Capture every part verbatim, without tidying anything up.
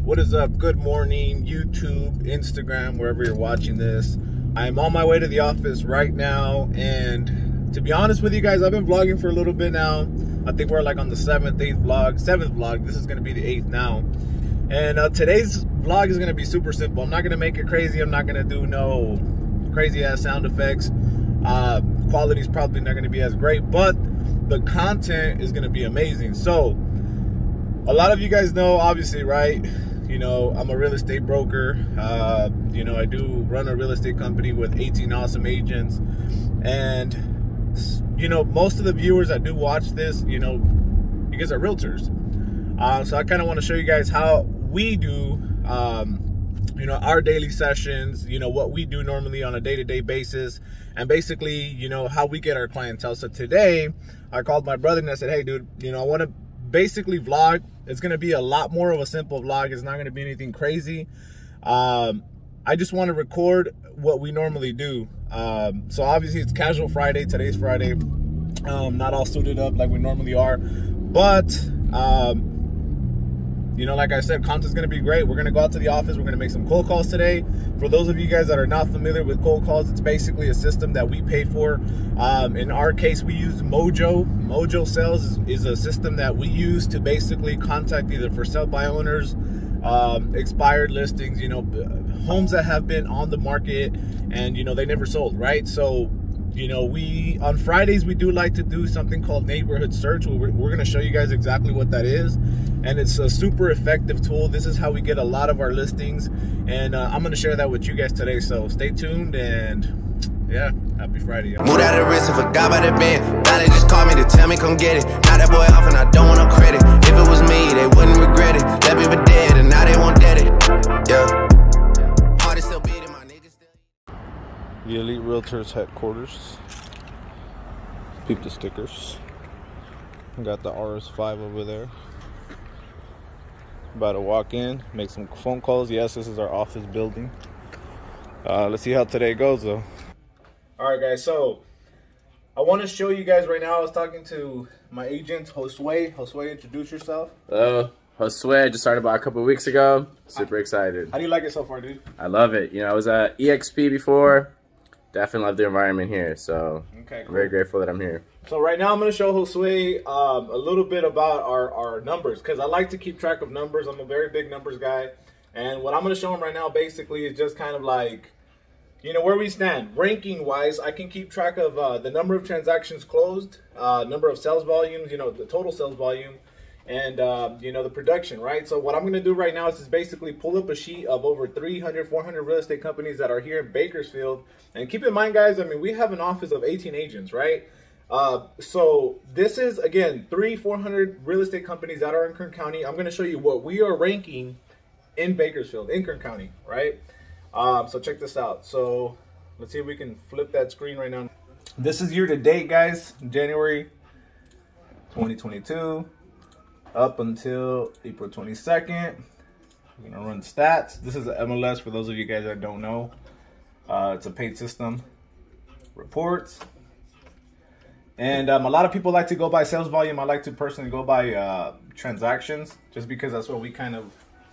What is up? Good morning, YouTube, Instagram, wherever you're watching this. I'm on my way to the office right now, and to be honest with you guys, I've been vlogging for a little bit now. I think we're like on the seventh, eighth vlog, seventh vlog. This is gonna be the eighth now. And uh, today's vlog is gonna be super simple. I'm not gonna make it crazy. I'm not gonna do no crazy ass sound effects. Uh, quality's probably not gonna be as great, but the content is gonna be amazing. So, a lot of you guys know, obviously, right? You know, I'm a real estate broker. Uh, you know, I do run a real estate company with eighteen awesome agents. And, you know, most of the viewers that do watch this, you know, you guys are realtors. Uh, so I kind of want to show you guys how we do, um, you know, our daily sessions, you know, what we do normally on a day-to-day basis. And basically, you know, how we get our clientele. So today, I called my brother and I said, hey, dude, you know, I want to basically vlog. It's going to be a lot more of a simple vlog. It's not going to be anything crazy. Um, I just want to record what we normally do. Um, so obviously it's casual Friday. Today's Friday. Um, not all suited up like we normally are. But, um, you know, like I said, content's going to be great. We're going to go out to the office. We're going to make some cold calls today. For those of you guys that are not familiar with cold calls, it's basically a system that we pay for. Um, in our case, we use Mojo. Mojo Sales is, is a system that we use to basically contact either for sale by owners, um, expired listings, you know, homes that have been on the market and, you know, they never sold, right? So, you know, we, on Fridays, we do like to do something called neighborhood search. We're, we're going to show you guys exactly what that is. And it's a super effective tool. This is how we get a lot of our listings. And uh, I'm going to share that with you guys today. So stay tuned and yeah, happy Friday. Y'all. Moved out of risk and forgot about the bed. Now they just called me to tell me come get it. Now that boy off and I don't want no credit. If it was me, they wouldn't regret it. That people dead and now they won't dead it. Yeah. Heart is still beating, my niggas still. The Elite Realtors headquarters. Peep the stickers. Got the R S five over there. About to walk in, make some phone calls. Yes, this is our office building. Uh, let's see how today goes though. All right, guys, so I want to show you guys right now. I was talking to my agent, Josue. Josue, introduce yourself. Hello, Josue. I just started about a couple of weeks ago. Super excited. How do you like it so far, dude? I love it. You know, I was at E X P before. Definitely love the environment here. So okay, cool. I'm very grateful that I'm here. So right now I'm going to show Josue um, a little bit about our, our numbers, because I like to keep track of numbers. I'm a very big numbers guy. And what I'm going to show him right now basically is just kind of like, you know, where we stand. Ranking wise, I can keep track of uh, the number of transactions closed, uh, number of sales volumes, you know, the total sales volume, and, uh, you know, the production, right? So what I'm going to do right now is just basically pull up a sheet of over three hundred, four hundred real estate companies that are here in Bakersfield. And keep in mind, guys, I mean, we have an office of eighteen agents, right? Uh, so this is, again, three, four hundred real estate companies that are in Kern County. I'm going to show you what we are ranking in Bakersfield, in Kern County, right? Um, so check this out. So let's see if we can flip that screen right now. This is year to date, guys, January twenty twenty-two up until April twenty-second. We're going to run stats. This is the M L S for those of you guys that don't know. Uh, it's a paid system. Reports. And um, a lot of people like to go by sales volume. I like to personally go by uh, transactions, just because that's what we kind of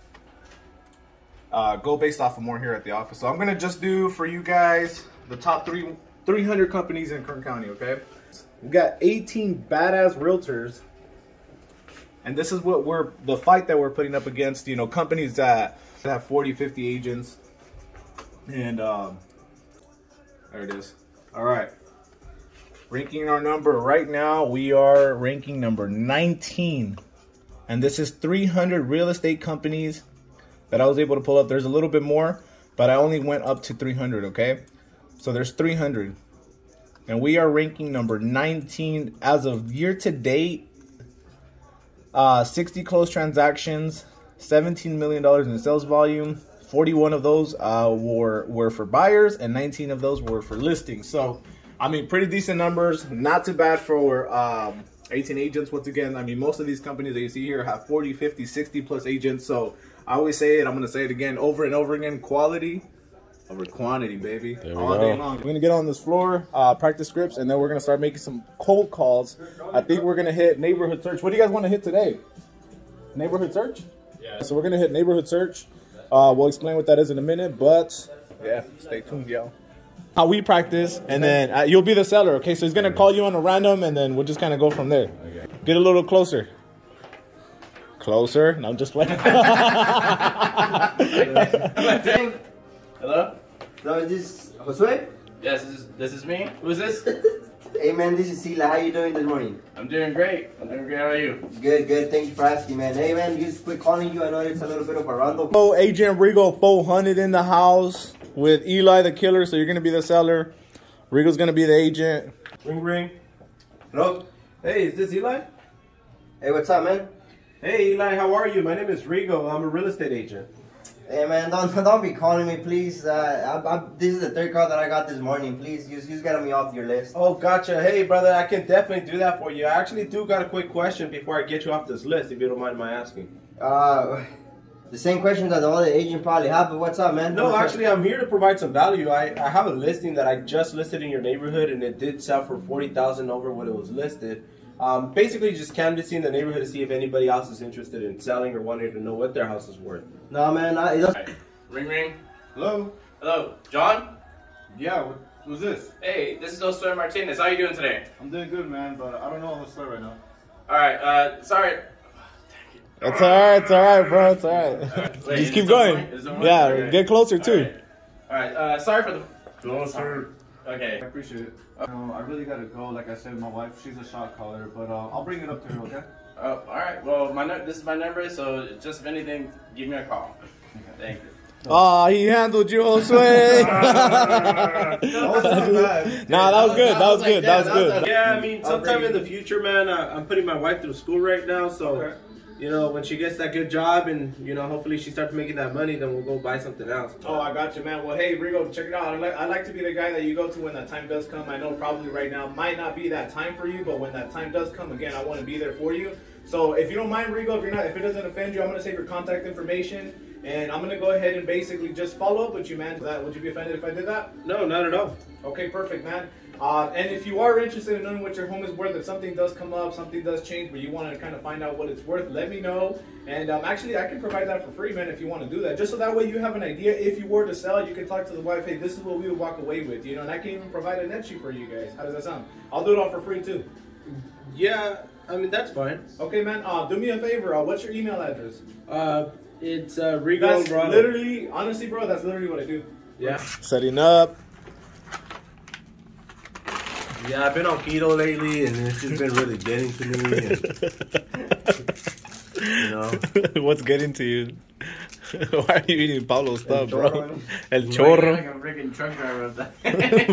uh, go based off of more here at the office. So I'm going to just do for you guys the top three, three hundred companies in Kern County, okay? We got eighteen badass realtors. And this is what we're, the fight that we're putting up against, you know, companies that have forty, fifty agents. And um, there it is. All right. Ranking our number right now, we are ranking number nineteen. And this is three hundred real estate companies that I was able to pull up. There's a little bit more, but I only went up to three hundred, okay? So there's three hundred. And we are ranking number nineteen as of year to date. Uh, sixty closed transactions, seventeen million dollars in sales volume. forty-one of those uh, were, were for buyers, and nineteen of those were for listings. So, I mean, pretty decent numbers. Not too bad for um, eighteen agents. Once again, I mean, most of these companies that you see here have forty, fifty, sixty plus agents. So I always say it, I'm going to say it again over and over again, quality over quantity, baby. There we all go. day long. We're going to get on this floor, uh, practice scripts, and then we're going to start making some cold calls. I think we're going to hit neighborhood search. What do you guys want to hit today? Neighborhood search? Yeah. So we're gonna hit neighborhood search. Uh, we'll explain what that is in a minute, but yeah, stay tuned, yo. How we practice, and then uh, you'll be the seller, okay? So he's gonna call you on a random, and then we'll just kind of go from there. Get a little closer. Closer? No, I'm just playing. Hello? No, is this Josue? Yes, this is, this is me. Who is this? Hey man, this is Sila. How you doing this morning? I'm doing great. I'm doing great. How are you? Good, good. Thank you for asking, man. Hey man, just quick calling you. I know it's a little bit of a rondo. Oh, Agent Rigo four hundred in the house with Eli the killer. So you're gonna be the seller. Rigo's gonna be the agent. Ring ring. Hello? Hey, is this Eli? Hey, what's up, man? Hey Eli, how are you? My name is Rigo. I'm a real estate agent. Hey man, don't don't be calling me, please. Uh, I, I, this is the third call that I got this morning. Please, you just got me off your list. Oh, gotcha. Hey brother, I can definitely do that for you. I actually do got a quick question before I get you off this list, if you don't mind my asking. Uh, the same questions that the other agent probably have, but what's up, man? No, What's actually, I'm here to provide some value. I, I have a listing that I just listed in your neighborhood, and it did sell for forty thousand dollars over what it was listed. Um, basically, just canvassing the neighborhood to see if anybody else is interested in selling or wanting to know what their house is worth. No, man, I, it doesn't. Ring ring. Hello? Hello, John? Yeah, what, who's this? Hey, this is Josue Martinez. How you doing today? I'm doing good, man, but I don't know Josue right now. Alright, uh, sorry. It's alright, it's alright, bro. It's alright. Alright, wait, Just is keep it going. still Is it going? Yeah, Okay. get closer too. Alright, uh, sorry for the... Closer. Okay. I appreciate it. Um, I really gotta go. Like I said, my wife, she's a shot caller, but uh, I'll bring it up to her, okay? Oh, alright. Well, my nu- this is my number, so just if anything, give me a call. Thank you. Oh, he handled you, Josue. Nah, that was good. That was good. That was good. Yeah, I mean, sometime in the future, man, uh, I'm putting my wife through school right now, so, Okay. you know, when she gets that good job and, you know, hopefully she starts making that money, then we'll go buy something else. Oh, I got you, man. Well, hey, Rigo, check it out. I like, I like to be the guy that you go to when that time does come. I know probably right now might not be that time for you, but when that time does come, again, I want to be there for you. So if you don't mind, Rigo, if you're not, if it doesn't offend you, I'm gonna save your contact information, and I'm gonna go ahead and basically just follow up with you, man. That would you be offended if I did that? No, not at all. Okay, perfect, man. Uh, and if you are interested in knowing what your home is worth, if something does come up, something does change, but you want to kind of find out what it's worth, let me know. And um, actually, I can provide that for free, man, if you want to do that. Just so that way you have an idea. If you were to sell, you can talk to the wife, hey, this is what we would walk away with, you know, and I can even provide a net sheet for you guys. How does that sound? I'll do it all for free, too. Yeah, I mean, that's fine. Okay, man, uh, do me a favor. Uh, what's your email address? Uh, it's uh, Rigo That's Bravo. literally, honestly, bro, that's literally what I do. Yeah. Setting up. Yeah, I've been on keto lately, and it's just been really getting to me. And, you know, What's getting to you? Why are you eating Pablo's stuff, bro? chorro. El Like chorro. a freaking truck driver of that.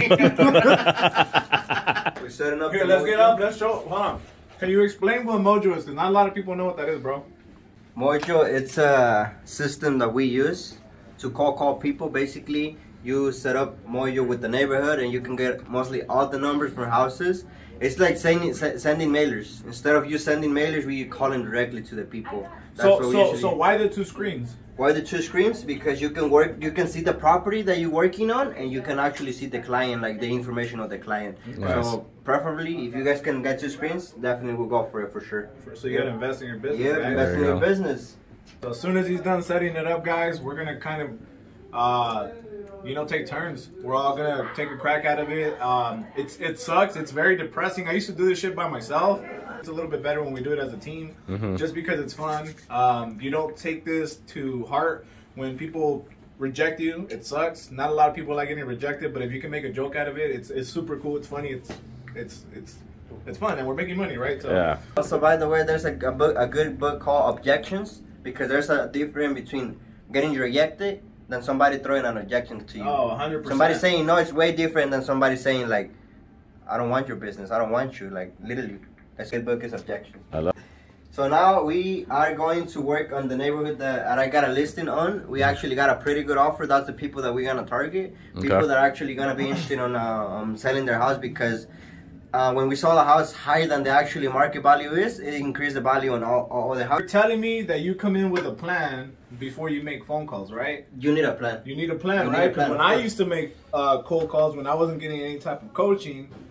We're setting up. Here, the let's mojo. get up. Let's show. Hold on. Can you explain what Mojo is? Because not a lot of people know what that is, bro. Mojo, it's a system that we use to call call people. Basically, you set up Mojo with the neighborhood, and you can get mostly all the numbers from houses. It's like sending sending mailers. Instead of you sending mailers, we call them directly to the people. That's So, what we so, usually- so why the two screens? Why the two screens? Because you can work, you can see the property that you're working on, and you can actually see the client, like the information of the client. Nice. So preferably, if you guys can get two screens, definitely we'll go for it for sure. So you gotta invest in your business. Yeah, guys. invest in you your go. business. So as soon as he's done setting it up, guys, we're gonna kind of, uh, you know, take turns. We're all gonna take a crack out of it. Um, it's it sucks. It's very depressing. I used to do this shit by myself. It's a little bit better when we do it as a team, Mhm. just because it's fun. Um, you don't take this to heart when people reject you. It sucks. Not a lot of people like getting rejected, but if you can make a joke out of it, it's it's super cool. It's funny. It's it's it's it's fun, and we're making money, right? So Yeah. Also, by the way, there's a, a, book, a good book called Objections, because there's a difference between getting rejected than somebody throwing an objection to you. Oh, one hundred percent. Somebody saying no, it's way different than somebody saying like, I don't want your business, I don't want you. Like literally, a good book is Objections. I love. So now we are going to work on the neighborhood that, that I got a listing on. We actually got a pretty good offer. That's the people that we're gonna target. People Okay. that are actually gonna be interested on uh, um, selling their house, because uh, when we saw the house higher than the actually market value is, it increased the value on all, all the You're houses. telling me that you come in with a plan before you make phone calls, right? You need a plan. You need a plan, You need right? a plan, Because when of I course. used to make uh, cold calls, when I wasn't getting any type of coaching,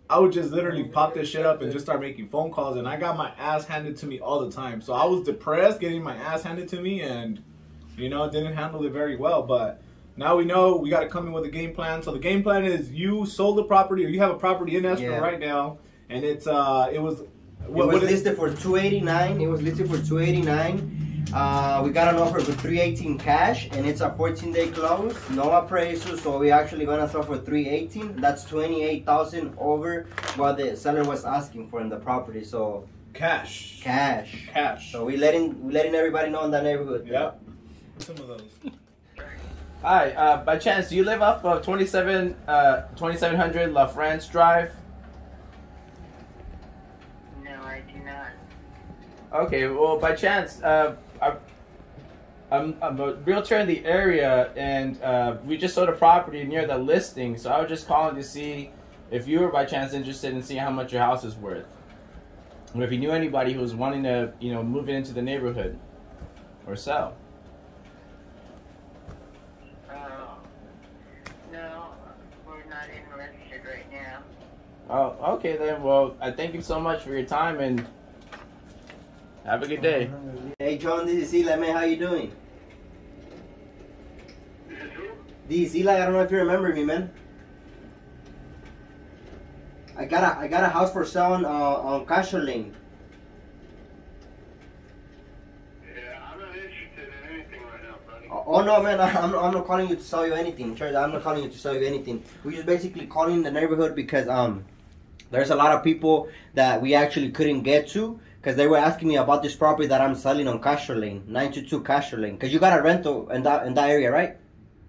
I would just literally pop this shit up and just start making phone calls, and I got my ass handed to me all the time. So I was depressed getting my ass handed to me, and you know, didn't handle it very well. But now we know we got to come in with a game plan. So the game plan is you sold the property, or you have a property in escrow Yeah. right now, and it's uh, it was What, it was what listed for two eighty-nine. It was listed for two eighty-nine. Uh, we got an offer for three eighteen cash, and it's a fourteen day close, no appraisal. So we actually gonna sell for three eighteen. That's twenty-eight thousand over what the seller was asking for in the property. So cash, cash, cash. So we letting we letting everybody know in that neighborhood. Yep. Some of those. Hi, uh, by chance, do you live off of twenty-seven, uh, twenty-seven hundred La France Drive? No, I do not. Okay, well, by chance, uh, I, I'm, I'm a realtor in the area, and uh, we just sold a property near the listing, so I was just calling to see if you were by chance interested in seeing how much your house is worth. Or if you knew anybody who was wanting to, you know, move it into the neighborhood or sell. Oh, no, we're not interested right now. Oh, okay then. Well, I thank you so much for your time, and have a good day. Hey John, this is Eli, man. How you doing? This is Eli. I don't know if you remember me, man. I got a I got a house for sale on uh, on Castle Lane. Yeah, I'm not interested in anything right now, buddy. Oh, oh no, man! I, I'm I'm not calling you to sell you anything, Church. I'm not calling you to sell you anything. We're just basically calling the neighborhood because um, there's a lot of people that we actually couldn't get to. Because they were asking me about this property that I'm selling on Castle Lane, nine two two Castle Lane. Because you got a rental in that in that area, right?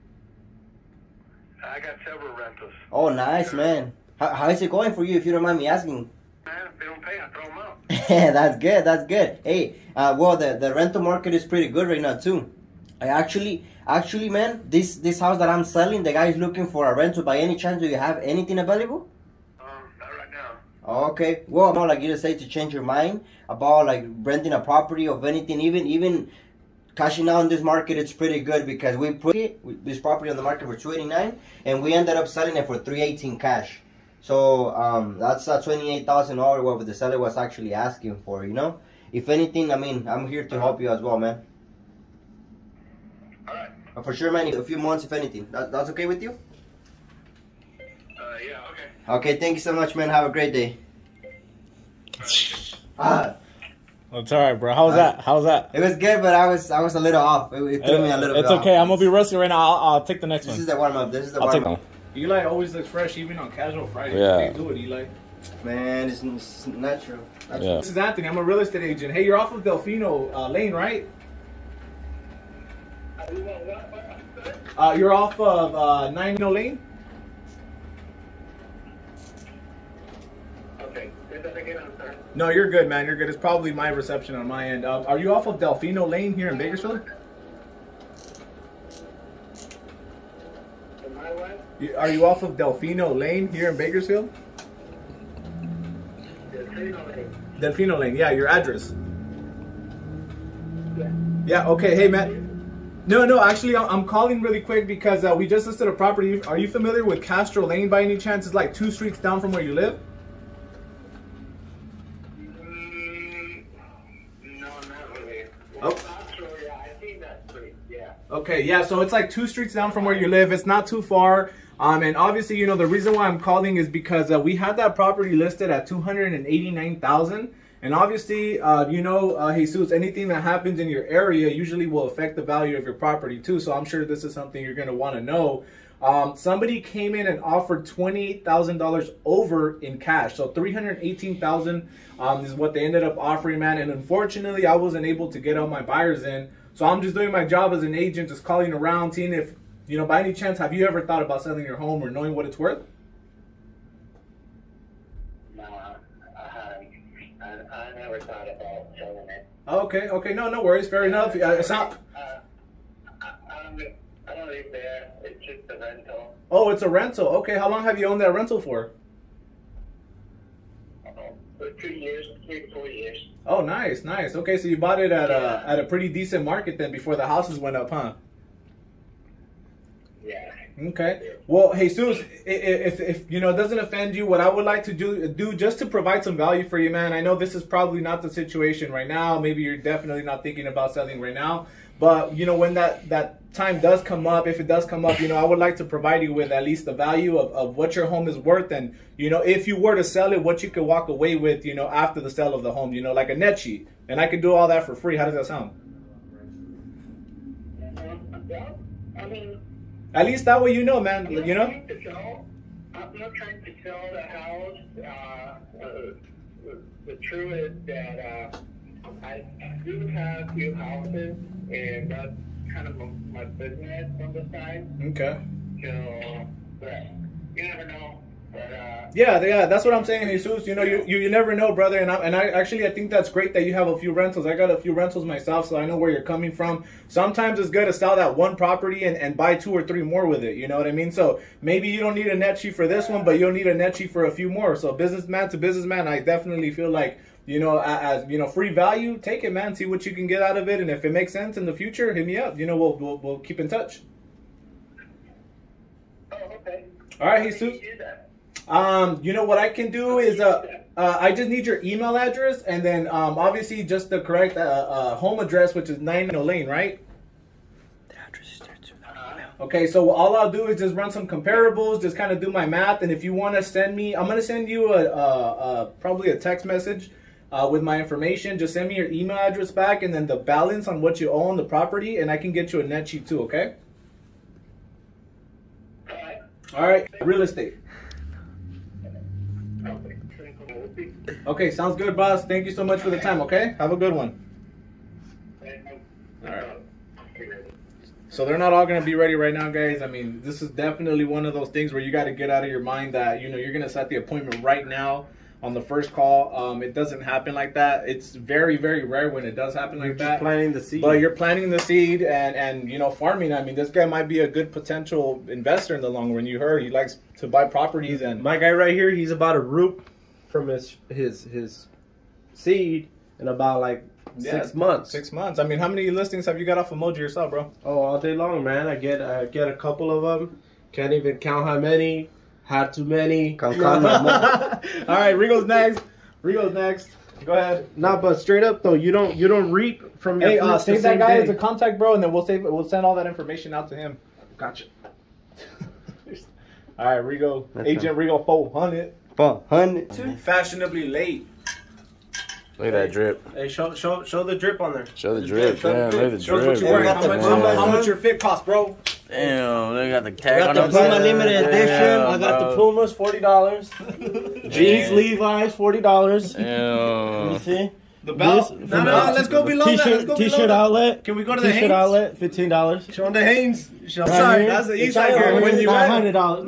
I got several rentals. Oh, nice, man. How, how is it going for you, if you don't mind me asking? Man, if they don't pay, I throw them out. That's good, that's good. Hey, uh, well, the, the rental market is pretty good right now, too. I actually, actually, man, this, this house that I'm selling, the guy is looking for a rental. By any chance, do you have anything available? Um, not right now. Okay, well, more like you just say to change your mind about like renting a property or anything, even even cashing out in this market. It's pretty good because we put it, this property on the market for two eighty-nine, and we ended up selling it for three eighteen cash. So um, that's uh, twenty-eight thousand over what the seller was actually asking for. You know, if anything, I mean, I'm here to help you as well, man. All right. Uh, for sure, man. A few months, if anything. That, that's okay with you? Uh, yeah, okay. Okay, thank you so much, man. Have a great day. Ah. That's all right, bro. How was that? How was that? It was good, but I was I was a little off. It, it threw me a little it's bit okay. off. I'm gonna be rusty right now. I'll, I'll take the next This one. is the warm up. This is the I'll warm take up. one. Eli always looks fresh, even on casual Friday. Yeah. Hey, do it, Eli. Man, it's, it's natural. natural. Yeah. This is Anthony. I'm a real estate agent. Hey, you're off of Delfino uh, Lane, right? Uh, you're off of uh, nine oh Lane. Okay. Say that again, I'm sorry. No, you're good, man. You're good. It's probably my reception on my end. Uh, are you off of Delfino Lane here in Bakersfield? Am I what? You- Are you off of Delfino Lane here in Bakersfield? Delfino Lane. Yeah, your address. Yeah. Yeah. Okay. Hey, man. No, no. Actually, I'm I'm calling really quick because uh, we just listed a property. Are you familiar with Castro Lane by any chance? It's like two streets down from where you live. Mm, no, not really. Oh. Well, Castro, yeah, I think that's pretty, yeah. Okay, yeah, so it's like two streets down from where you live. It's not too far. Um, and obviously, you know, the reason why I'm calling is because uh, we had that property listed at two hundred eighty-nine thousand dollars. And obviously, uh, you know, uh, Jesus, anything that happens in your area usually will affect the value of your property too. So I'm sure this is something you're going to want to know. Um, somebody came in and offered twenty-eight thousand dollars over in cash. So three hundred eighteen thousand dollars um, is what they ended up offering, man. And unfortunately, I wasn't able to get all my buyers in. So I'm just doing my job as an agent, just calling around, seeing if, you know, by any chance, have you ever thought about selling your home or knowing what it's worth? No, I haven't. I, I never thought about selling it. Okay, okay, no, no worries, fair enough. Uh, it's not. Uh, I, I, don't, live- I don't live there. It's just a rental. Oh, it's a rental. Okay, how long have you owned that rental for? Uh, for two years, three, four years. Oh, nice, nice. Okay, so you bought it at a at a pretty decent market then before the houses went up, huh? Yeah. Okay. Well, Jesus, if, if, if you know, it doesn't offend you, what I would like to do, do just to provide some value for you, man. I know this is probably not the situation right now. Maybe you're definitely not thinking about selling right now. But, you know, when that, that time does come up, if it does come up, you know, I would like to provide you with at least the value of, of what your home is worth. And, you know, if you were to sell it, what you could walk away with, you know, after the sale of the home, you know, like a net sheet. And I could do all that for free. How does that sound? Yeah, I mean, At least that way you know, man. I'm not You know? trying to sell. I'm not trying to sell the house. Uh, uh, the, the truth is that uh, I do have a few houses, and that's kind of my business on the side. Okay. So, but you never know. But, uh, Yeah, yeah, that's what I'm saying, Jesus. You know, you, you, you never know, brother. And I, and I actually, I think that's great that you have a few rentals. I got a few rentals myself, so I know where you're coming from. Sometimes it's good to sell that one property and, and buy two or three more with it. You know what I mean? So maybe you don't need a net sheet for this one, but you'll need a net sheet for a few more. So businessman to businessman, I definitely feel like, you know, as, you know, free value, take it, man. See what you can get out of it. And if it makes sense in the future, hit me up. You know, we'll, we'll, we'll keep in touch. oh, okay. All right, How do you Jesus. do that? Um, you know what I can do is uh, uh I just need your email address and then um obviously just the correct uh, uh home address, which is nine Lane, right? The address starts with Okay, so all I'll do is just run some comparables, just kind of do my math, and if you want to send me, I'm gonna send you a, a, a probably a text message uh, with my information. Just send me your email address back and then the balance on what you owe on the property, and I can get you a net sheet too. Okay. All right. All right. Real estate. Okay. Okay, sounds good, boss. Thank you so much for the time. Okay, have a good one. All right. So they're not all going to be ready right now, guys. I mean, this is definitely one of those things where you got to get out of your mind that, you know, you're going to set the appointment right now on the first call. Um, it doesn't happen like that. It's very, very rare when it does happen like You're that. just planting the seed. But you're planting the seed and, and, you know, farming. I mean, this guy might be a good potential investor in the long run. You heard he likes to buy properties. And My guy right here, he's about a root from his his his seed in about like Yeah, six months. Six months. I mean, how many listings have you got off of Moji yourself, bro? Oh, all day long, man. I get I get a couple of them. Can't even count how many. Had too many. Con- con- no more. All right, Rigo's next. Rigo's next. Go ahead. Nah, but straight up though, you don't you don't reap from your Hey, uh, fruits the save that same guy day. as a contact, bro, and then we'll save. We'll send all that information out to him. Gotcha. All right, Rigo, That's Agent Rigo four hundred. Four hundred. Fashionably late. Look at that drip. Hey, show show show the drip on there. Show the drip. show the Damn, drip. look at the Show us what drip. you're wearing. Hey, How much, got how, the- much, how much your fit cost, bro? Damn, they got the I tag got on the them. Puma limited edition. Damn, I got bro. the Pumas forty dollars. Jeans, Yeah. Levi's forty dollars. Damn. You see? The belt. This- No, no, no. Let's go below that. Let's T-shirt go T-shirt below that. outlet. Can we go to the T-shirt Hanes? outlet fifteen dollars. Show them the Hanes. Show Right Sorry, here. that's the It's east side out here. When you nine at? hundred dollars.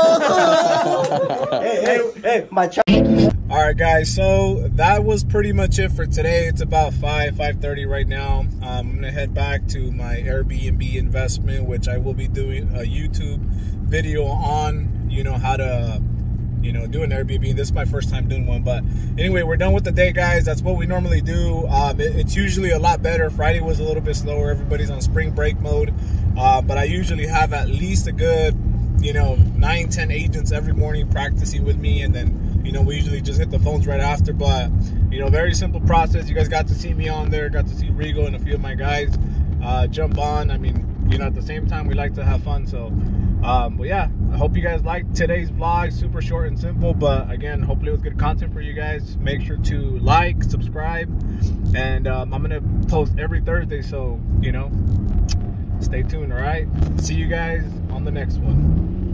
Hey, hey, hey, my ch- All right, guys. So that was pretty much it for today. It's about five, five thirty right now. Um, I'm gonna head back to my Airbnb investment, which I will be doing a YouTube video on. You know how to, you know, do an Airbnb. This is my first time doing one, but anyway, we're done with the day, guys. That's what we normally do. Um, it, it's usually a lot better. Friday was a little bit slower. Everybody's on spring break mode, uh, but I usually have at least a good, you know, nine, ten agents every morning practicing with me, and then, you know, we usually just hit the phones right after. But, you know, very simple process. You guys got to see me on there, got to see Rigo and a few of my guys uh, jump on. I mean, you know, at the same time, we like to have fun. So, um, but yeah, I hope you guys liked today's vlog. Super short and simple, but again, hopefully it was good content for you guys. Make sure to like, subscribe, and um, I'm gonna post every Thursday. So, you know, stay tuned. All right, see you guys on the next one.